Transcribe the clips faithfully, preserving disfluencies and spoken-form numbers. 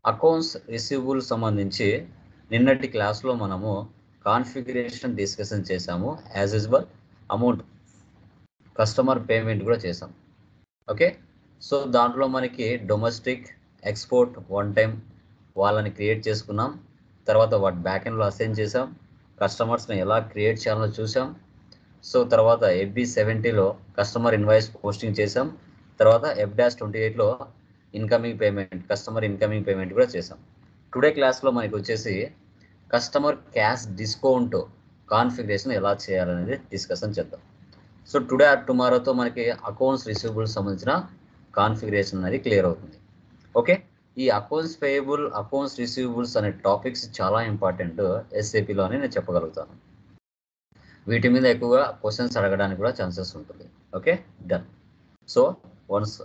Accounts receivable సంబంధించి నిన్నటి క్లాస్లో మనము కాన్ఫిగరేషన్ డిస్కషన్ చేసాము. As usual amount customer payment కూడా చేసాం. ఓకే, సో దాంట్లో మనకి డొమెస్టిక్, ఎక్స్పోర్ట్, వన్ టైం వాళ్ళని క్రియేట్ చేసుకున్నాం. తర్వాత వాటి బ్యాక్ ఎండ్లో అసైన్ చేసాం. కస్టమర్స్ని ఎలా క్రియేట్ చేయాలో చూసాం. సో తర్వాత ఎఫ్బి సెవెంటీలో కస్టమర్ ఇన్వాయిస్ పోస్టింగ్ చేసాం. తర్వాత ఎఫ్ డాష్ ట్వంటీ ఎయిట్లో incoming payment, customer incoming payment కూడా చేసాం. టుడే క్లాస్లో మనకి వచ్చేసి కస్టమర్ క్యాష్ డిస్కౌంట్ కాన్ఫిగరేషన్ ఎలా చేయాలనేది డిస్కషన్ చేద్దాం. సో టుడే ఆర్ టుమారోతో మనకి అకౌంట్స్ రిసీవబుల్ సంబంధించిన కాన్ఫిగరేషన్ అనేది క్లియర్ అవుతుంది. ఓకే, ఈ అకౌంట్స్ పేయబుల్, అకౌంట్స్ రిసీవబుల్స్ అనే టాపిక్స్ చాలా ఇంపార్టెంట్ ఎస్ఏపిలో అని నేను చెప్పగలుగుతాను. వీటి మీద ఎక్కువగా క్వశ్చన్స్ అడగడానికి కూడా ఛాన్సెస్ ఉంటుంది. Okay, done. సో వన్స్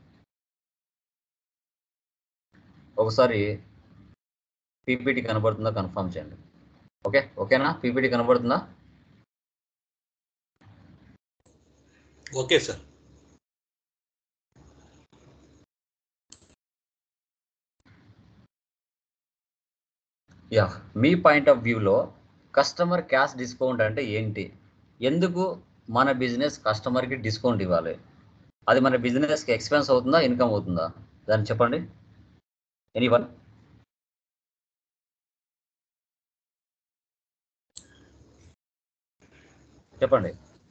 ఒకసారి పీపీటీ కనబడుతుందా కన్ఫర్మ్ చేయండి. ఓకే, ఓకేనా? పీపీటీ కనబడుతుందా? Okay sir. యా, మీ పాయింట్ ఆఫ్ వ్యూలో కస్టమర్ క్యాష్ డిస్కౌంట్ అంటే ఏంటి? ఎందుకు మన బిజినెస్ కస్టమర్కి డిస్కౌంట్ ఇవ్వాలి? అది మన బిజినెస్కి ఎక్స్పెన్స్ అవుతుందా, ఇన్కమ్ అవుతుందా? దాన్ని చెప్పండి. ఎనీవన్? చెప్పండి.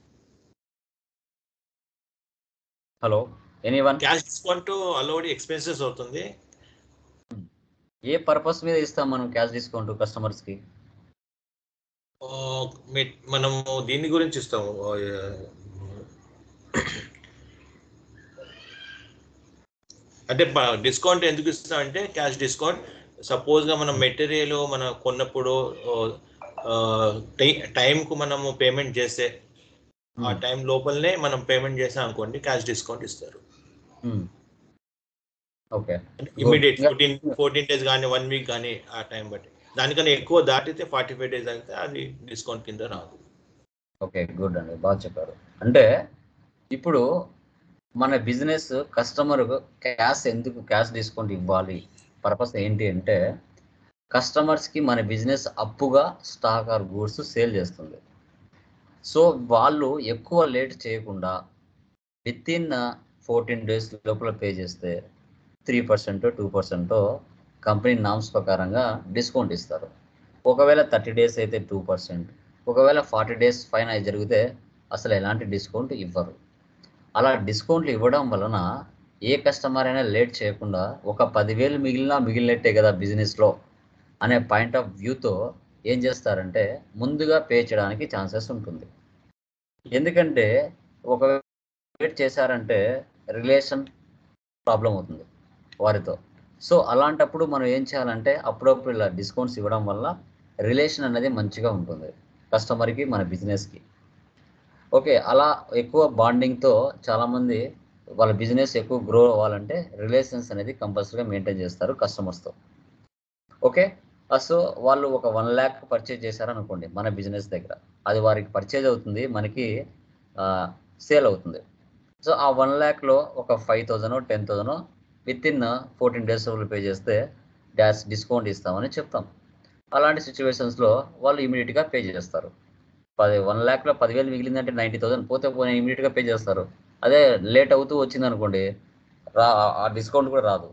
Hello, anyone? Cash discount already expenses అవుతుంది. ఏ పర్పస్ మీద ఇస్తాం మనం క్యాష్ డిస్కౌంట్ కస్టమర్స్కి? మనము దీని గురించి ఇస్తాము. అంటే డిస్కౌంట్ ఎందుకు ఇస్తాం అంటే క్యాష్ డిస్కౌంట్ సపోజ్గా మనం మెటీరియల్ మనం కొన్నప్పుడు టైంకు మనము పేమెంట్ చేస్తే ఆ టైం లోపలనే మనం పేమెంట్ చేసాం అనుకోండి క్యాష్ డిస్కౌంట్ ఇస్తారు. Okay, immediate fourteen fourteen days కానీ వన్ వీక్ కానీ ఆ టైం బట్టి. దానికన్నా ఎక్కువ దాటితే ఫార్టీ ఫైవ్ డేస్ అయితే అది డిస్కౌంట్ కింద రాదు. ఓకే, గుడ్ అండి, బాగా చెప్పారు. అంటే ఇప్పుడు మన బిజినెస్ కస్టమర్కు క్యాష్ ఎందుకు క్యాష్ డిస్కౌంట్ ఇవ్వాలి, పర్పస్ ఏంటి అంటే కస్టమర్స్కి మన బిజినెస్ అప్పుగా స్టాక్ ఆర్ గూడ్స్ సేల్ చేస్తుంది. సో వాళ్ళు ఎక్కువ లేట్ చేయకుండా విత్ ఇన్ ఫోర్టీన్ డేస్ లోపల పే చేస్తే త్రీ పర్సెంటో టూ పర్సెంటో కంపెనీ నామ్స్ ప్రకారంగా డిస్కౌంట్ ఇస్తారు. ఒకవేళ థర్టీ డేస్ అయితే టూ పర్సెంట్, ఒకవేళ ఫార్టీ డేస్ పైన జరిగితే అసలు ఎలాంటి డిస్కౌంట్ ఇవ్వరు. అలా డిస్కౌంట్లు ఇవ్వడం వలన ఏ కస్టమర్ అయినా లేట్ చేయకుండా ఒక పదివేలు మిగిలినా మిగిలినట్టే కదా బిజినెస్లో అనే పాయింట్ ఆఫ్ వ్యూతో ఏం చేస్తారంటే ముందుగా పే చేయడానికి ఛాన్సెస్ ఉంటుంది. ఎందుకంటే ఒకవేళ లేట్ చేశారంటే రిలేషన్ ప్రాబ్లం అవుతుంది వారితో. సో అలాంటప్పుడు మనం ఏం చేయాలంటే అప్పుడప్పుడు ఇలా డిస్కౌంట్స్ ఇవ్వడం వల్ల రిలేషన్ అనేది మంచిగా ఉంటుంది కస్టమర్కి, మన బిజినెస్కి. ఓకే, అలా ఎక్కువ బాండింగ్తో చాలామంది వాళ్ళ బిజినెస్ ఎక్కువ గ్రో అవ్వాలంటే రిలేషన్స్ అనేది కంపల్సరీగా మెయింటైన్ చేస్తారు కస్టమర్స్తో. ఓకే, సో వాళ్ళు ఒక వన్ ల్యాక్ పర్చేజ్ చేశారనుకోండి మన బిజినెస్ దగ్గర, అది వారికి పర్చేజ్ అవుతుంది, మనకి సేల్ అవుతుంది. సో ఆ వన్ ల్యాక్లో ఒక five thousand ten thousand within fourteen days pay చేస్తే డాష్ డిస్కౌంట్ ఇస్తామని చెప్తాం. అలాంటి సిచ్యువేషన్స్లో వాళ్ళు ఇమీడియట్గా పే చేస్తారు. పది వన్ ల్యాక్లో పదివేలు మిగిలిందంటే నైంటీ థౌసండ్ పోతే పోనీ ఇమీడియట్గా పే చేస్తారు. అదే లేట్ అవుతూ వచ్చింది అనుకోండి రా ఆ డిస్కౌంట్ కూడా రాదు.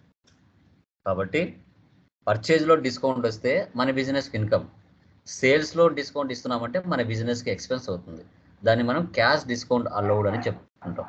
కాబట్టి పర్చేజ్లో డిస్కౌంట్ వస్తే మన బిజినెస్కి ఇన్కమ్, సేల్స్లో డిస్కౌంట్ ఇస్తున్నామంటే మన బిజినెస్కి ఎక్స్పెన్స్ అవుతుంది. దాన్ని మనం క్యాష్ డిస్కౌంట్ అలౌడ్ అని చెప్పుకుంటాం.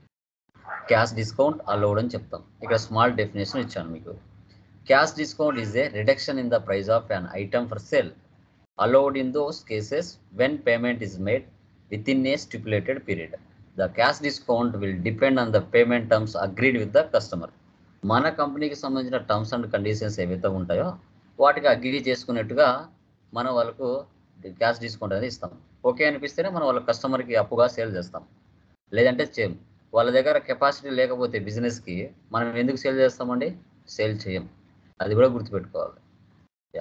క్యాష్ డిస్కౌంట్ అలౌడ్ అని చెప్తాం. ఇక్కడ స్మాల్ డెఫినేషన్ ఇచ్చాను మీకు. Cash discount is a reduction in the price of an item for sale allowed in those cases when payment is made within a stipulated period. The cash discount will depend on the payment terms agreed with the customer. మన కంపెనీకి సంబంధించిన terms and conditions ఏవైతే ఉంటాయో వాటికి agree చేసుకున్నట్టుగా మనం వాళ్ళకు cash discount అనేది ఇస్తాం. ఓకే అనిపిస్తేనే మనం వాళ్ళ కస్టమర్కి అప్పుగా సేల్ చేస్తాం, లేదంటే చేయం. వాళ్ళ దగ్గర కెపాసిటీ లేకపోతే బిజినెస్కి మనం ఎందుకు సేల్ చేస్తామండి? సేల్ చేయం. అది కూడా గుర్తుపెట్టుకోవాలి. యా,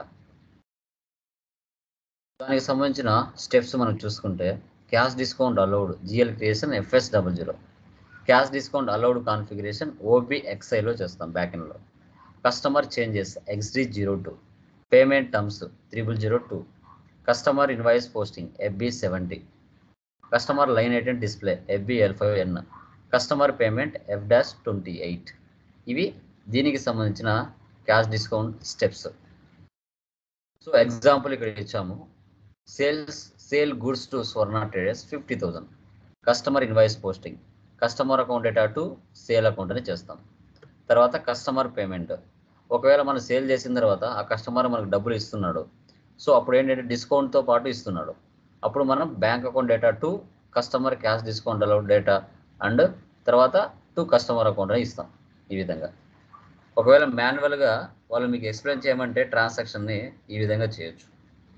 దానికి సంబంధించిన స్టెప్స్ మనం చూసుకుంటే cash discount allowed GL creation FS double zero, cash discount allowed configuration ఓబిఎక్స్ఐలో చేస్తాం బ్యాక్ ఎండ్లో. Customer changes XD zero two, payment terms triple zero two, customer invoice posting FB seventy, customer line item display FB L five N, customer payment F dash twenty eight. ఇవి దీనికి సంబంధించిన cash discount steps. So example ఇక్కడ ఇచ్చాము. Sales sale goods to Swarna traders fifty thousand, customer invoice posting, customer account data to sale account అని చేస్తాం. తర్వాత customer payment, ఒకవేళ మనం సేల్ చేసిన తర్వాత ఆ కస్టమర్ మనకు డబ్బులు ఇస్తున్నాడు, సో అప్పుడు ఏంటంటే డిస్కౌంట్తో పాటు ఇస్తున్నాడు, అప్పుడు మనం bank account data to customer cash discount allowed data and తర్వాత టు కస్టమర్ అకౌంట్ అని ఇస్తాం. ఈ విధంగా ఒకవేళ మాన్యువల్గా వాళ్ళు మీకు ఎక్స్ప్లెయిన్ చేయమంటే ట్రాన్సాక్షన్ని ఈ విధంగా చేయొచ్చు.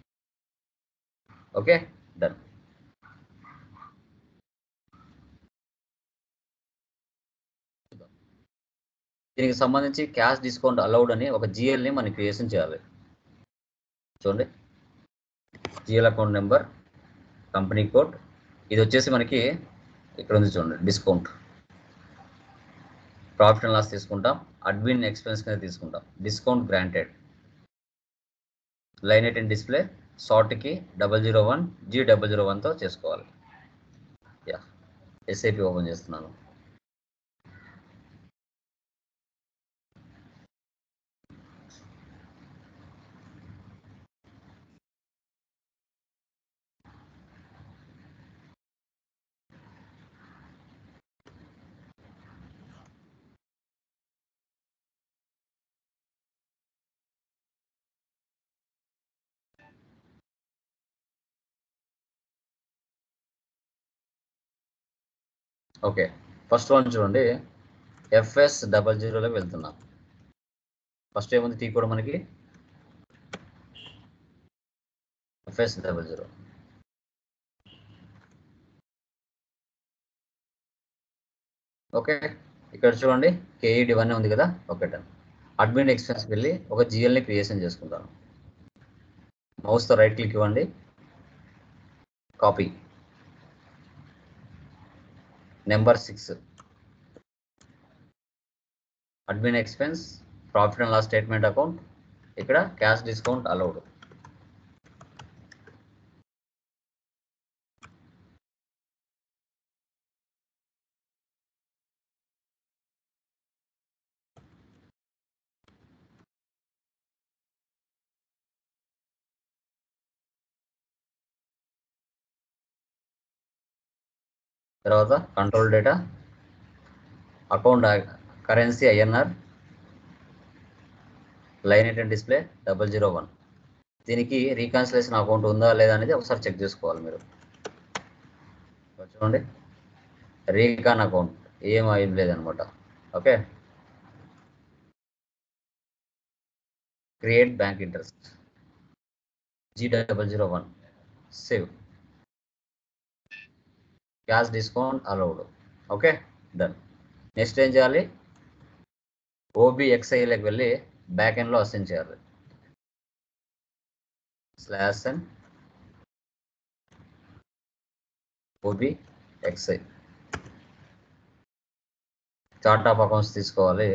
Okay, done. దీనికి సంబంధించి క్యాష్ డిస్కౌంట్ అలౌడ్ అని ఒక జిఎల్ని మనం క్రియేషన్ చేయాలి. చూడండి, GL account number, company code, ఇది వచ్చేసి మనకి ఇక్కడ ఉంది చూడండి, డిస్కౌంట్. ప్రాఫిట్ అండ్ లాస్ తీసుకుంటాం, అడ్మిన్ ఎక్స్పెన్స్ కింద తీసుకుంటాం, discount granted, line item display షార్ట్కి double zero one G double zero వన్తో చేసుకోవాలి. యా, ఎస్ఐపి ఓపెన్ చేస్తున్నాను. ఓకే, ఫస్ట్ వన్ చూడండి, ఎఫ్ఎస్ డబల్ జీరోలోకి వెళ్తున్నాం. ఫస్ట్ ఏముంది టీ కూడా మనకి ఎఫ్ఎస్ డబల్ జీరో. ఓకే, ఇక్కడ చూడండి కేఈడి వన్ ఉంది కదా, ఓకే డన్. అడ్మిన్ ఎక్స్పెన్స్ వెళ్ళి ఒక జిఎల్ని క్రియేషన్ చేసుకుంటాను. మౌస్తో రైట్ క్లిక్ ఇవ్వండి, copy, number six, admin expense, profit and loss statement account, ఇక్కడ క్యాష్ డిస్కౌంట్ అలౌడ్. తర్వాత control data, account currency INR, line item display double zero one. దీనికి reconciliation account ఉందా లేదా అనేది ఒకసారి చెక్ చేసుకోవాలి మీరు. చూడండి, రీకాన్ అకౌంట్ ఏం ఏం లేదనమాట. Okay, create bank interest G double zero one, save, cash discount allowed. Okay done. Next ఏం చేయాలి, ఓబిఎక్స్ఐలోకి వెళ్ళి బ్యాక్ ఎండ్లో అసైన్ చేయాలి. Slash N OBXI, chart of accounts తీసుకోవాలి.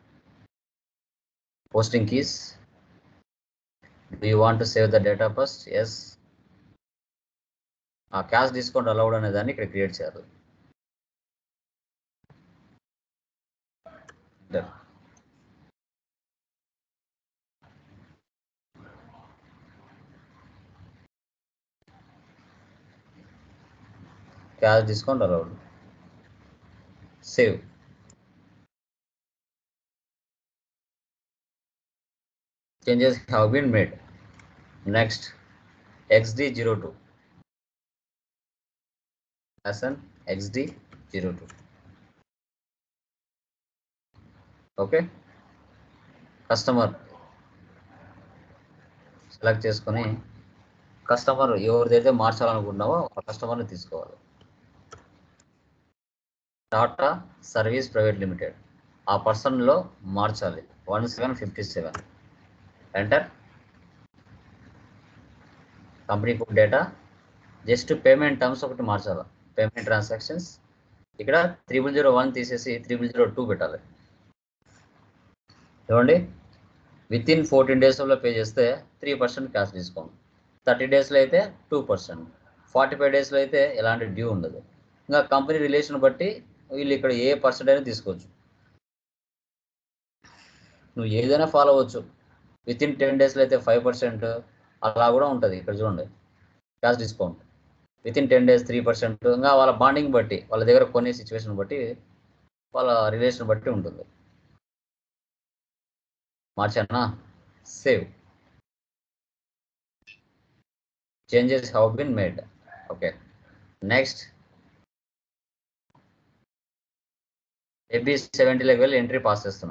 Posting keys, do you want to save the data first? Yes. ఆ cash discount allowed అనే దాన్ని ఇక్కడ క్రియేట్ చేయాలి. Done. Cash discount allowed, save. Changes have been made. Next, X D zero two, as an X D zero two. Okay, customer select చేసుకొని customer ఎవరిదైతే మార్చాలనుకుంటున్నావో ఆ కస్టమర్ని తీసుకోవాలి. టాటా సర్వీస్ ప్రైవేట్ లిమిటెడ్, ఆ పర్సన్లో మార్చాలి. One seven fifty seven, enter. Company code data, just payment terms ఒకటి మార్చాలి. పేమెంట్ ట్రాన్సాక్షన్స్ ఇక్కడ త్రిబుల్ జీరో వన్ తీసేసి త్రిబుల్ జీరో టూ పెట్టాలి. చూడండి, విత్ ఇన్ ఫోర్టీన్ డేస్లో పే చేస్తే three percent cash discount, thirty డేస్లో అయితే టూ పర్సెంట్, ఫార్టీ ఫైవ్ డేస్లో అయితే ఎలాంటి డ్యూ ఉండదు. ఇంకా కంపెనీ రిలేషన్ బట్టి వీళ్ళు ఇక్కడ ఏ పర్సెంట్ అయినా తీసుకోవచ్చు, నువ్వు ఏదైనా ఫాలో అవ్వచ్చు. విత్ ఇన్ టెన్ డేస్లో అయితే ఫైవ్ పర్సెంట్ అలా కూడా ఉంటుంది. ఇక్కడ చూడండి cash discount within ten days three percent. ఇంకా వాళ్ళ బాండింగ్ బట్టి, వాళ్ళ దగ్గర కొనే సిచ్యువేషన్ బట్టి, వాళ్ళ రిలేషన్ బట్టి ఉంటుంది. మార్చానా? Save. Changes have been made. Okay, next AB సెవెంటీలోకి వెళ్ళి ఎంట్రీ పాస్ చేస్తున్నా.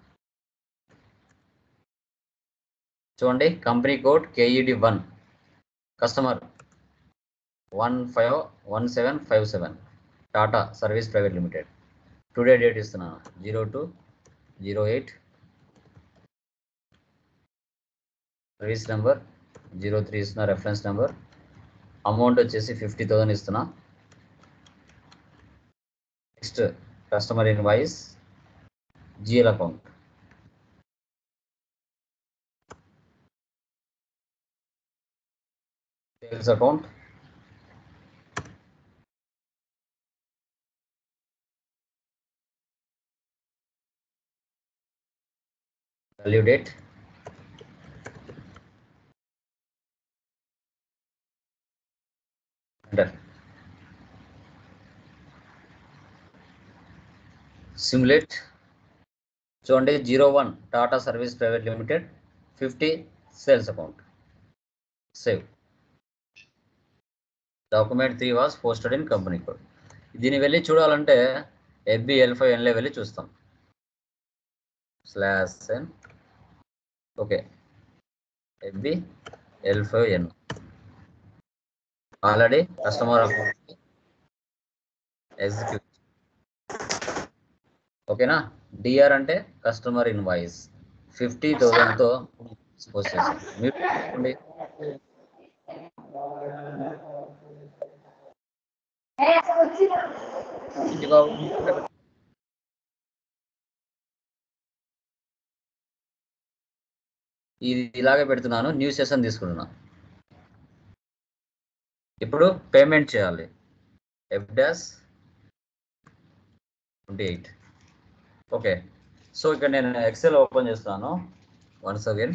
చూడండి company code KED one, customer one five one seven five seven, Tata service private limited. Today date ఇస్తున్నాను zero two zero eight, service number zero three ఇస్తున్నా, reference number. Amount వచ్చేసి fifty thousand ఇస్తున్నా. Next customer invoice, GL account, sales account, value date, enter. Simulate. చూడండి zero one Tata service private limited, fifty sales account. Save. Document three was posted in company code. దీన్ని వెళ్ళి చూడాలంటే FB L five ఎన్లో వెళ్ళి చూస్తాం. Slash N. Okay, FB L five N already customer account execute. ఓకేనా? DR అంటే customer invoice fifty థౌసండ్తో post చేసాం. మీరు ఇది ఇలాగే పెడుతున్నాను, న్యూ సెషన్ తీసుకుంటున్నా. ఇప్పుడు పేమెంట్ చేయాలి. F dash twenty eight. Okay, so ఇక్కడ నేను ఎక్సెల్ ఓపెన్ చేస్తాను once again.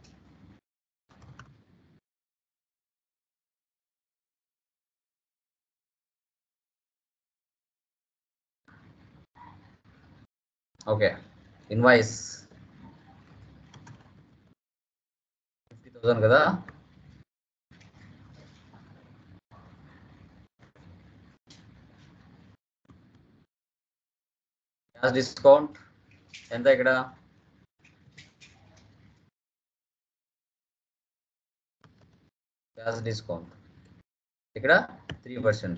Okay, invoice fifty thousand కదా. క్యాష్ డిస్కౌంట్ ఎంత ఇక్కడ? క్యాష్ డిస్కౌంట్ ఇక్కడ three percent,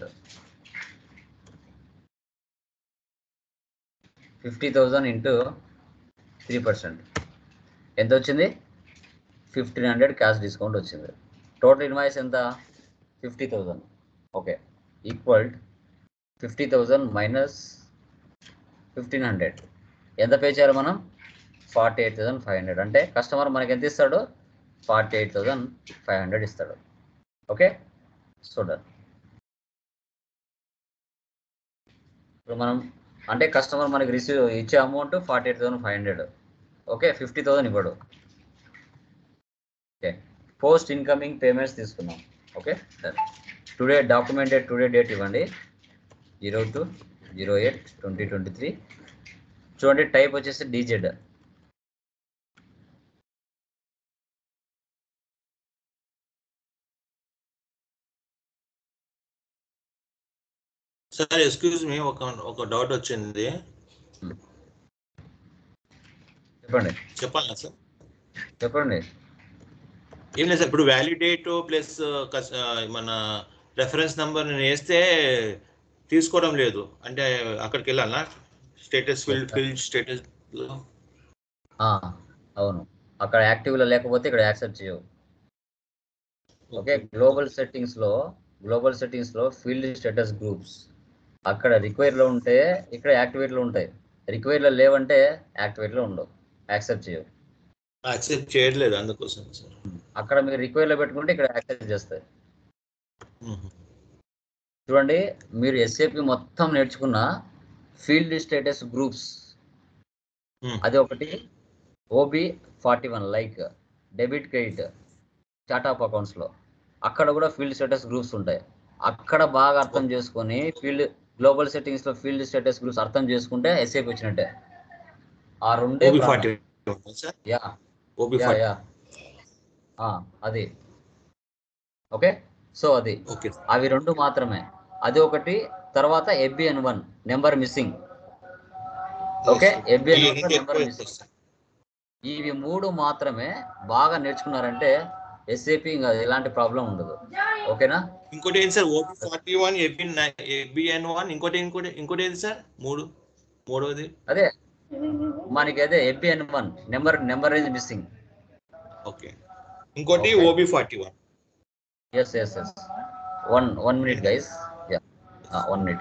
fifty thousand into three percent ఎంత వచ్చింది? ఫిఫ్టీన్ హండ్రెడ్ క్యాష్ డిస్కౌంట్ వచ్చింది. టోటల్ ఇన్వాయిస్ ఎంత? Fifty thousand. Okay, equal fifty thousand minus fifteen hundred ఎంత pay చేయాలి మనం? Forty eight thousand five hundred. అంటే కస్టమర్ మనకి ఎంత ఇస్తాడు? Forty eight thousand five hundred ఇస్తాడు. Okay, so done. ఇప్పుడు మనం అంటే కస్టమర్ మనకి రిసీవ్ ఇచ్చే amount forty eight thousand five hundred. Okay, fifty thousand ఇవ్వడు. ఓకే, పోస్ట్ ఇన్కమింగ్ పేమెంట్స్ తీసుకున్నాం. Okay done. Today documented today date ఇవ్వండి zero two zero eight twenty twenty three. చూడండి type వచ్చేసి డీజెడ్. సార్ ఎక్స్క్యూజ్ మీ, ఒక ఒక doubt వచ్చింది. చెప్పండి. చెప్పాలా సార్? చెప్పండి. ఏం లేదు సార్, ఇప్పుడు వ్యాలిడేట్ ప్లస్ మన రెఫరెన్స్ నెంబర్ నేను వేస్తే తీసుకోవడం లేదు, అంటే అక్కడికి వెళ్ళాలా? Status field field status. అవును, అక్కడ యాక్టివ్లో లేకపోతే ఇక్కడ యాక్సెప్ట్ చేయవు. ఓకే, గ్లోబల్ సెట్టింగ్స్లో గ్లోబల్ సెట్టింగ్స్లో ఫీల్డ్ స్టేటస్ గ్రూప్స్ అక్కడ రిక్వైర్లో ఉంటే ఇక్కడ యాక్టివేట్లో ఉంటాయి. రిక్వైర్లో లేవంటే యాక్టివేట్లో ఉండవు, యాక్సెప్ట్ చేయవు. యాక్సెప్ట్ చేయట్లేదు అందుకోసం సార్. అక్కడ మీరు రిక్వైర్లో పెట్టుకుంటే ఇక్కడ యాక్సెప్ట్ చేస్తాయి. చూడండి, మీరు ఎస్ఏపి మొత్తం నేర్చుకున్న ఫీల్డ్ స్టేటస్ గ్రూప్స్ అది ఒకటి, OB forty one like debit credit chart of అకౌంట్స్లో అక్కడ కూడా ఫీల్డ్ స్టేటస్ గ్రూప్స్ ఉంటాయి. అక్కడ బాగా అర్థం చేసుకొని ఫీల్డ్ గ్లోబల్ సెట్టింగ్స్లో ఫీల్డ్ స్టేటస్ గ్రూప్స్ అర్థం చేసుకుంటే ఎస్ఏపి వచ్చినట్టే. ఆ రెండే యా యా యా అది ఓకే. సో అది అవి రెండు మాత్రమే. అది ఒకటి, తర్వాత FBN one number missing. Okay, FBN one number missing, ఇవి మూడు మాత్రమే బాగా నేర్చుకున్నారంటే ఎస్ఏపి ఇంకా ఎలాంటి ప్రాబ్లం ఉండదు. ఓకేనా? ఇంకోటి ఏంటి sir? OB forty one FBN one ఇంకోటి ఇంకోటి ఇంకోటి ఏంటి సార్? మూడు మూడోది అదే మనకి అదే FBN one number number is missing. Okay, ఇంకోటి OB forty one. Yes yes yes one one minute guys, yeah one minute.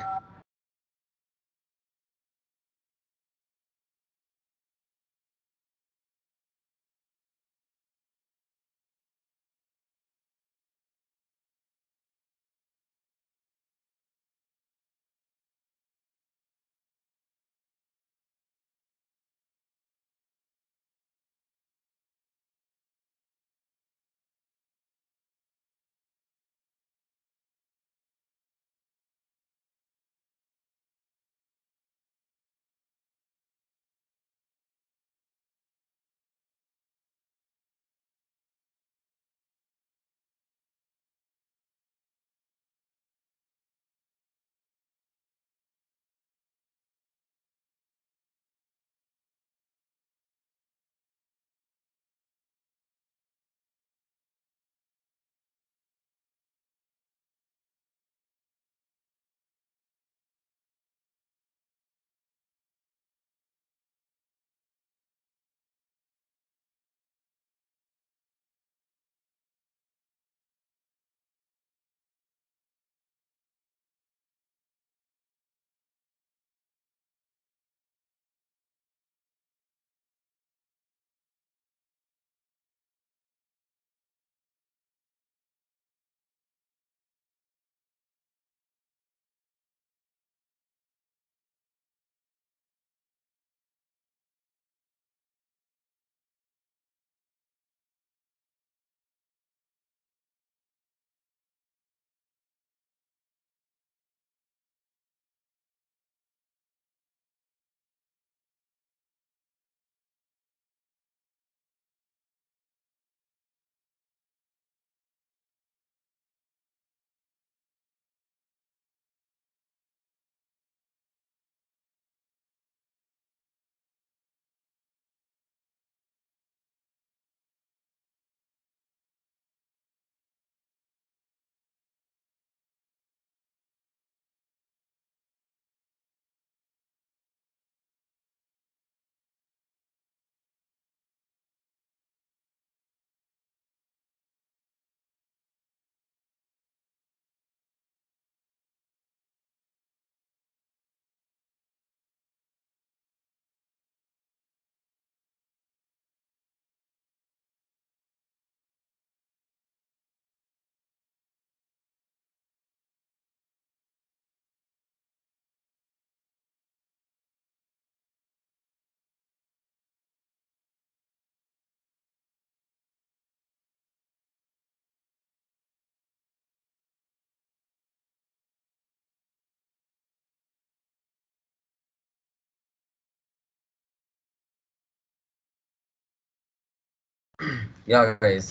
Yeah guys,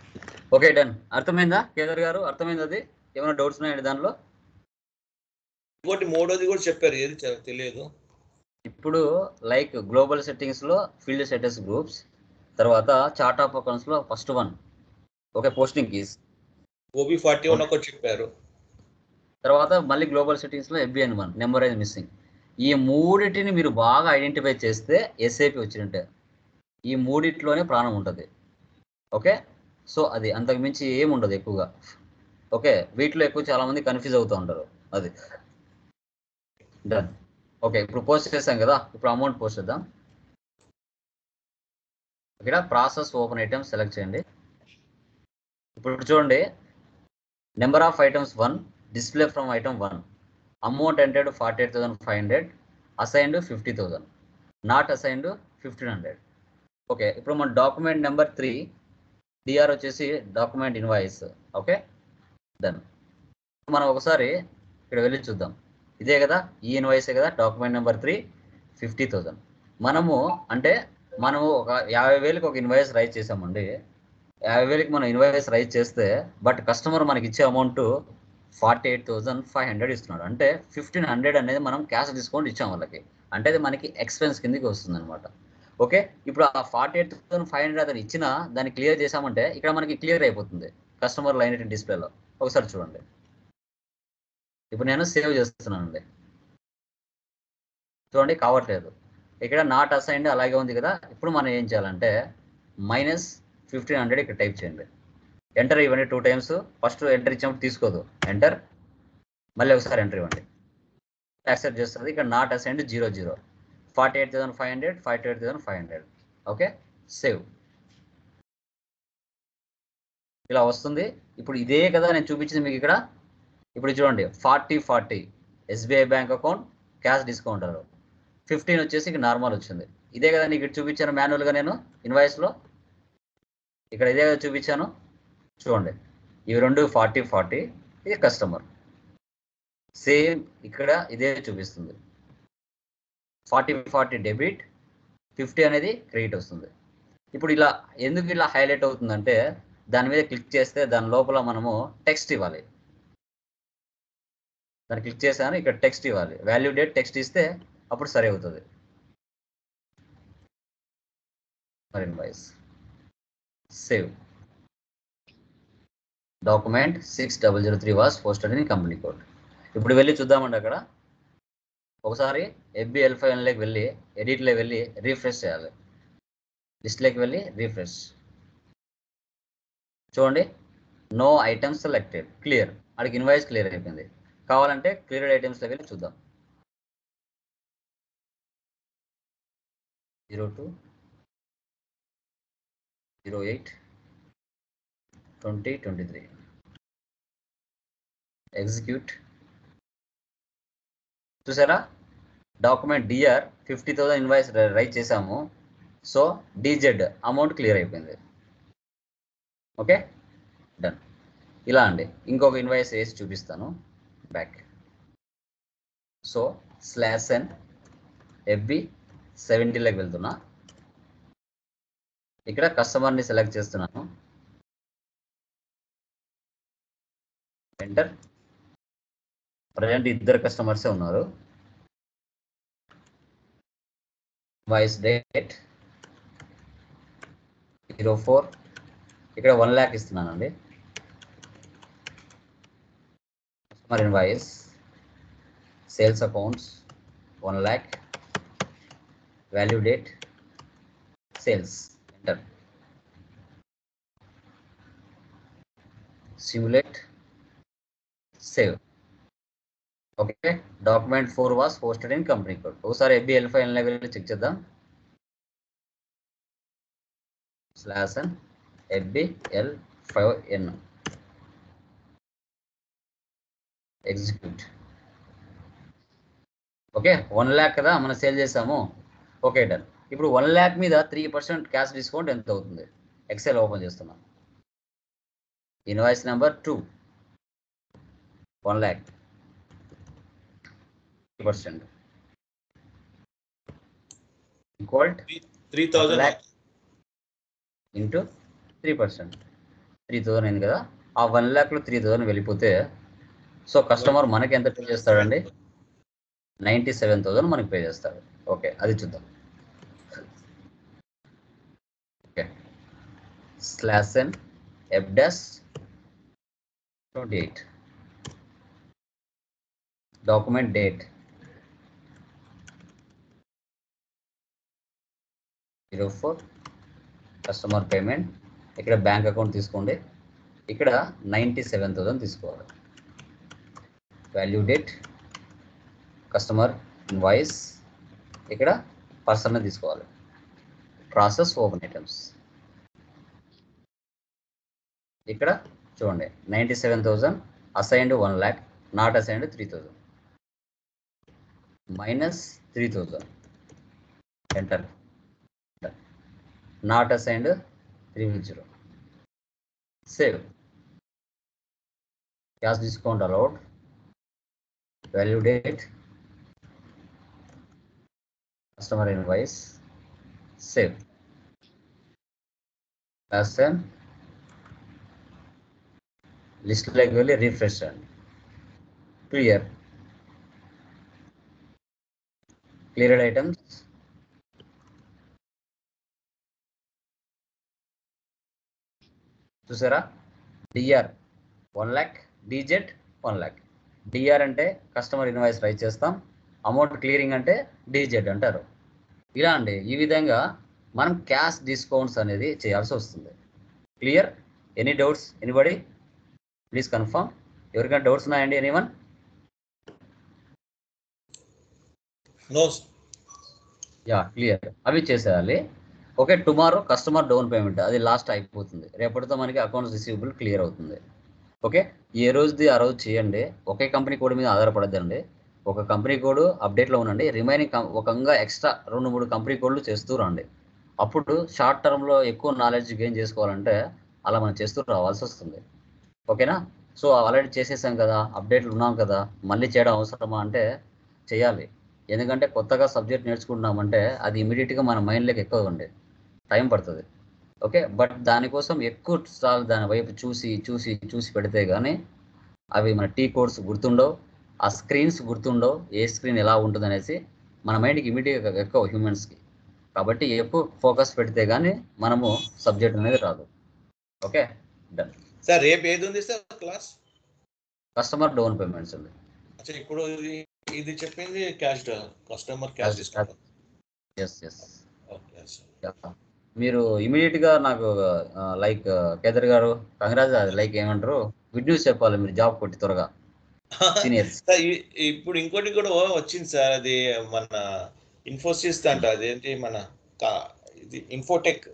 okay done. అర్థమైందా కేదార్ గారు? అర్థమైంది? అది ఏమైనా డౌట్స్ ఉన్నాయండి దానిలో? ఇంకోటి మూడోది కూడా చెప్పారు, ఏది తెలియదు. ఇప్పుడు లైక్ గ్లోబల్ సెట్టింగ్స్ లో ఫీల్డ్ స్టేటస్ గ్రూప్స్, తర్వాత చార్ట్ ఆఫ్ అకౌంట్స్ లో first one okay posting keys, OB forty one ఒకటి చెప్పారు. తర్వాత మళ్ళీ గ్లోబల్ సెట్టింగ్స్ లో FBN one number is missing. ఈ మూడిటిని మీరు బాగా ఐడెంటిఫై చేస్తే ఎస్ఏపి వచ్చినట్టే. ఈ మూడిట్లోనే ప్రాణం ఉంటుంది. ఓకే, సో అది అంతకు మించి ఏమి ఉండదు ఎక్కువగా. ఓకే, వీటిలో ఎక్కువ చాలా మంది కన్ఫ్యూజ్ అవుతూ ఉంటారు. అది డన్. ఓకే, ఇప్పుడు పోస్ట్ చేసాం కదా, ఇప్పుడు అమౌంట్ పోస్ట్ చేద్దాం. ఇక్కడ ప్రాసెస్ ఓపెన్ ఐటమ్స్ సెలెక్ట్ చేయండి. ఇప్పుడు చూడండి, number of items one, display from item one, amount entered forty eight thousand five hundred, assigned fifty thousand, not assigned fifteen hundred. Okay, ఇప్పుడు మన డాక్యుమెంట్ నెంబర్ త్రీ, డిఆర్ వచ్చేసి document invoice. Okay, done. మనం ఒకసారి ఇక్కడ వెళ్ళి చూద్దాం. ఇదే కదా, ఈ ఇన్వాయిసే కదా document number three, fifty thousand. మనము అంటే మనము ఒక యాభై వేలకు ఒక ఇన్వాయిస్ రైజ్ చేసామండి. యాభై వేలకి మనం ఇన్వాయిస్ రైజ్ చేస్తే బట్ కస్టమర్ మనకి ఇచ్చే amount forty eight thousand five hundred ఇస్తున్నాడు. అంటే ఫిఫ్టీన్ హండ్రెడ్ అనేది మనం క్యాష్ డిస్కౌంట్ ఇచ్చాం వాళ్ళకి. అంటే అది మనకి ఎక్స్పెన్స్ కిందకి వస్తుంది అనమాట. ఓకే, ఇప్పుడు ఆ forty eight thousand five hundred అతను ఇచ్చినా దాన్ని క్లియర్ చేసామంటే ఇక్కడ మనకి క్లియర్ అయిపోతుంది కస్టమర్ లైన్ డిస్ప్లేలో. ఒకసారి చూడండి, ఇప్పుడు నేను సేవ్ చేస్తున్నానండి. చూడండి, కావట్లేదు. ఇక్కడ నాట్ అసైన్డ్ అలాగే ఉంది కదా. ఇప్పుడు మనం ఏం చేయాలంటే మైనస్ ఫిఫ్టీన్ హండ్రెడ్ ఇక్కడ టైప్ చేయండి. ఎంటర్ ఇవ్వండి టూ టైమ్స్. ఫస్ట్ ఎంటర్ ఇచ్చినప్పుడు తీసుకోదు, ఎంటర్, మళ్ళీ ఒకసారి ఎంటర్ ఇవ్వండి, యాక్సెప్ట్ చేస్తుంది. ఇక్కడ not assigned zero zero, forty eight thousand five hundred forty eight thousand five hundred. Okay, save. ఇలా వస్తుంది. ఇప్పుడు ఇదే కదా నేను చూపించింది మీకు ఇక్కడ. ఇప్పుడు చూడండి, forty forty SBI bank account cash discount, fifteen వచ్చేసి ఇక్కడ నార్మల్ వచ్చింది. ఇదే కదా నీకు ఇక్కడ చూపించాను మాన్యువల్గా నేను ఇన్వాయిస్లో. ఇక్కడ ఇదే కదా చూపించాను. చూడండి, ఇవి రెండు ఫార్టీ ఫార్టీ, ఇది కస్టమర్. సేమ్ ఇక్కడ ఇదే చూపిస్తుంది. ఫార్టీ ఫార్టీ డెబిట్, ఫిఫ్టీ అనేది క్రెడిట్ వస్తుంది. ఇప్పుడు ఇలా ఎందుకు ఇలా హైలైట్ అవుతుందంటే దాని మీద క్లిక్ చేస్తే దాని లోపల మనము టెక్స్ట్ ఇవ్వాలి. దాన్ని క్లిక్ చేశాను, ఇక్కడ టెక్స్ట్ ఇవ్వాలి. వాల్యూ డేట్ టెక్స్ట్ ఇస్తే అప్పుడు సరి అవుతుంది. Invoice save. Document six double zero three was posted in company code. ఇప్పుడు వెళ్ళి చూద్దామండి. అక్కడ ఒకసారి ఎఫ్బి ఎల్ ఫైవ్ ఎన్లోకి వెళ్ళి ఎడిట్లో వెళ్ళి రీఫ్రెష్ చేయాలి. లిస్ట్లోకి వెళ్ళి రీఫ్రెష్ చూడండి, నో ఐటమ్స్ సెలెక్టెడ్, క్లియర్. అడిగి ఇన్వాయిస్ క్లియర్ అయిపోయింది. కావాలంటే క్లియర్డ్ ఐటమ్స్లోకి వెళ్ళి చూద్దాం. Zero two zero eight twenty twenty three execute. చూసారా, document DR fifty thousand invoice right చేసాము. సో డిజెడ్ అమౌంట్ క్లియర్ అయిపోయింది. Okay, done. ఇలా అండి. ఇంకొక ఇన్వాయిస్ వేసి చూపిస్తాను. Back. So slash N FB సెవెంటీలోకి వెళ్తున్నా. ఇక్కడ కస్టమర్ని సెలెక్ట్ చేస్తున్నాను. ఎంటర్. ప్రజెంట్ ఇద్దరు కస్టమర్సే ఉన్నారు. వాయిస్ డేట్ జీరో ఫోర్, ఇక్కడ వన్ ల్యాక్ ఇస్తున్నానండి. Customer invoice sales accounts one lakh, value date sales, enter. Simulate, save. Okay, document four was posted in company code. ఒకసారి FB L five N level check చేద్దాం. Slash N FB L five N execute. Okay, one lakh కదా మనం sale చేసాము. Okay, done. ఇప్పుడు one lakh మీద three percent cash discount ఎంత అవుతుంది? Excel open చేస్తున్నాం. Invoice number two, one lakh percent equal three thousand into three percent. Three thousand అయింది కదా. ఆ వన్ ల్యాక్లో త్రీ థౌసండ్ వెళ్ళిపోతే సో కస్టమర్ మనకి ఎంత పే చేస్తాడండి? నైంటీ సెవెన్ థౌసండ్ మనకి పే చేస్తాడు. ఓకే, అది చూద్దాం. Okay, slash N F dash twenty eight, document date zero four, customer payment. ఇక్కడ బ్యాంక్ అకౌంట్ తీసుకోండి. ఇక్కడ నైంటీ సెవెన్ థౌసండ్ తీసుకోవాలి. వాల్యూ డేట్ కస్టమర్ ఇన్వాయిస్, ఇక్కడ పర్సన్ తీసుకోవాలి. Process open items. ఇక్కడ చూడండి ninety seven thousand assigned one lakh, not assigned three thousand, minus three thousand, enter, not assigned three zero, save. Cash discount allowed, value date, customer invoice, save. Assign లిస్ట్లోకి వెళ్ళి refresh చేయండి. Clear, cleared items, చూసారా? DR one lakh, DZ one lakh. DR అంటే customer invoice write చేస్తాం, amount clearing అంటే DZ అంటారు. ఇలా అండి, ఈ విధంగా మనం క్యాష్ డిస్కౌంట్స్ అనేది చేయాల్సి వస్తుంది. Clear? Any doubts? Anybody please confirm. ఎవరికైనా డౌట్స్ ఉన్నాయండి? ఎనీవన్? నో. Yeah, clear. అవి చేసేయాలి. Okay, tomorrow customer down payment అది లాస్ట్ అయిపోతుంది. రేపటితో మనకి అకౌంట్స్ రిసీవబుల్ క్లియర్ అవుతుంది. ఓకే, ఏ రోజుది ఆ రోజు చేయండి. ఒకే కంపెనీ కోడ్ మీద ఆధారపడద్దండి. ఒక కంపెనీ కోడ్ అప్డేట్లో ఉండండి, రిమైనింగ్ ఒకంగా ఎక్స్ట్రా రెండు మూడు కంపెనీ కోడ్లు చేస్తూ రండి. అప్పుడు షార్ట్ టర్మ్లో ఎక్కువ నాలెడ్జ్ గెయిన్ చేసుకోవాలంటే అలా మనం చేస్తూ రావాల్సి వస్తుంది. ఓకేనా? సో ఆల్రెడీ చేసేసాం కదా, అప్డేట్లు ఉన్నాం కదా, మళ్ళీ చేయడం అవసరమా అంటే చేయాలి. ఎందుకంటే కొత్తగా సబ్జెక్ట్ నేర్చుకుంటున్నామంటే అది ఇమీడియట్గా మన మైండ్లోకి ఎక్కువ ఉండే టైం పడుతుంది. ఓకే, బట్ దానికోసం ఎక్కువ సార్లు దాని వైపు చూసి చూసి చూసి పెడితే కానీ అవి మన టీ కోడ్స్ గుర్తుండవు, ఆ స్క్రీన్స్ గుర్తుండవు, ఏ స్క్రీన్ ఎలా ఉంటుంది అనేసి మన మైండ్కి ఇమీడియట్గా ఎక్కువ హ్యూమన్స్కి. కాబట్టి ఎక్కువ ఫోకస్ పెడితే కానీ మనము సబ్జెక్ట్ అనేది రాదు. Okay, done. సార్ రేపు ఏది ఉంది sir class? Customer down payments ఉంది. అచ్చా, ఇప్పుడు ఇది చెప్పింది cash, customer cash discount. Yes yes. Okay sir. మీరు ఇమీడియట్గా నాకు like Kedar garu congrats, like ఏమంటారు, గుడ్ న్యూస్ చెప్పాలి మీరు జాబ్ కొట్టి త్వరగా సీనియర్స్. ఇప్పుడు ఇంకోటి కూడా వచ్చింది సార్, అది మన ఇన్ఫోసిస్ అంట, అదేంటి మన ఇది Infotech,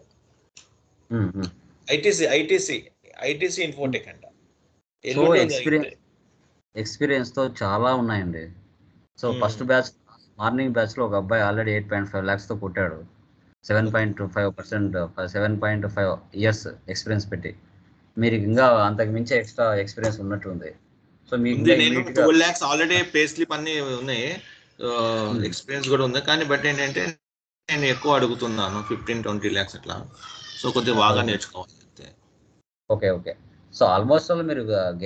ITC ITC ITC Infotech అంట. సో ఎక్స్పీరియన్స్ ఎక్స్పీరియన్స్తో చాలా ఉన్నాయండి. సో ఫస్ట్ బ్యాచ్ మార్నింగ్ బ్యాచ్లో ఒక అబ్బాయి ఆల్రెడీ ఎయిట్ పాయింట్ ఫైవ్ ల్యాక్స్తో కొట్టాడు. Seven point five percent seven point five years experience పెట్టి. మీరు ఇంకా అంతకు మించి ఎక్స్ట్రా ఎక్స్పీరియన్స్ ఉన్నట్టుంది. సో మీకు twelve lakhs already pay slip అన్ని ఉన్నాయి, ఎక్స్పీరియన్స్ కూడా ఉంది. కానీ బట్ ఏంటంటే నేను ఎక్కువ అడుగుతున్నాను, ఫిఫ్టీన్ ట్వంటీ ల్యాక్స్ అట్లా. సో కొద్దిగా బాగా నేర్చుకోవాలి. Okay okay. So almost all మీరు